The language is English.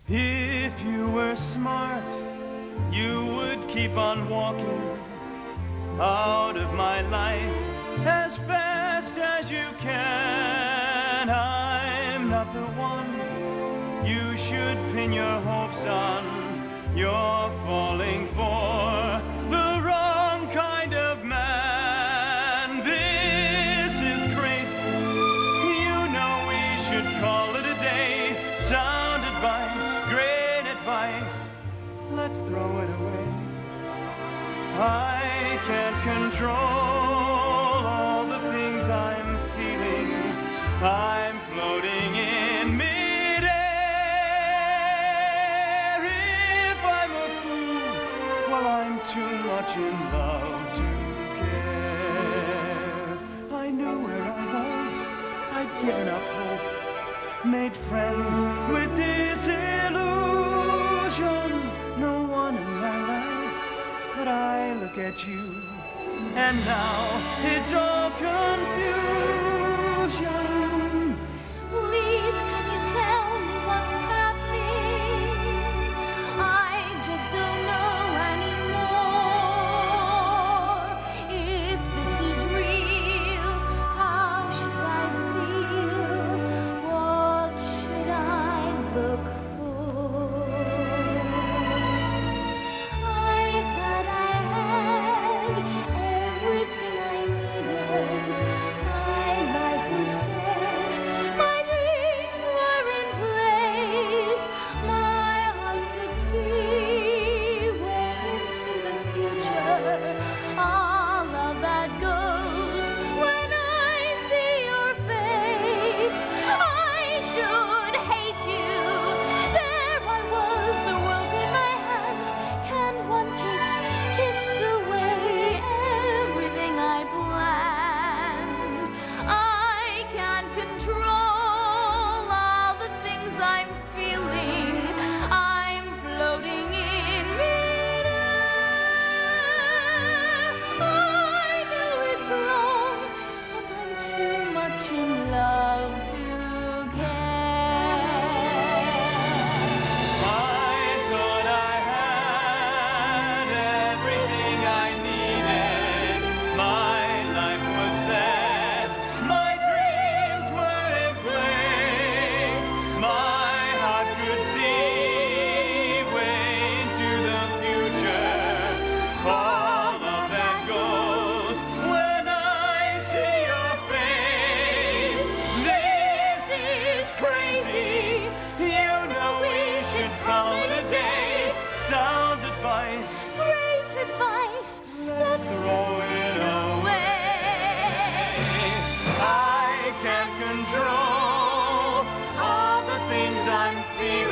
If you were smart, you would keep on walking out of my life as fast as you can. I'm not the one you should pin your hopes on. You're falling for the wrong kind of man. This is crazy. You know we should call it a day. Sound advice, great advice. Let's throw it away. I can't control all the things I'm feeling. I'm floating in midair. If I'm a fool, well, I'm too much in love to care. I knew where I was. I'd given up hope, made friends with disillusion. No one in my life, but I look at you, and now it's all confusion. Please, can you tell me what's happening? I just don't know anymore. If this is real, how should I feel? What should I look for? I thought I had everything I needed. My life was set, my dreams were in place. My heart could see way into the future. All of that goes when I see your face. I should hate you. There I was, the world in my hands. Can one kiss away everything I planned? I can't control all the things I'm feeling. I'm floating in midair. I know it's wrong, but I'm too much in love to care. I thought I had everything I needed. My life was set. My dreams were in place. My heart could see way into the future. All of that goes when I see your face. This is crazy. You know we should call it a day. Sound advice. Great advice. Let's Throw it away. I can't control all the things I'm feeling.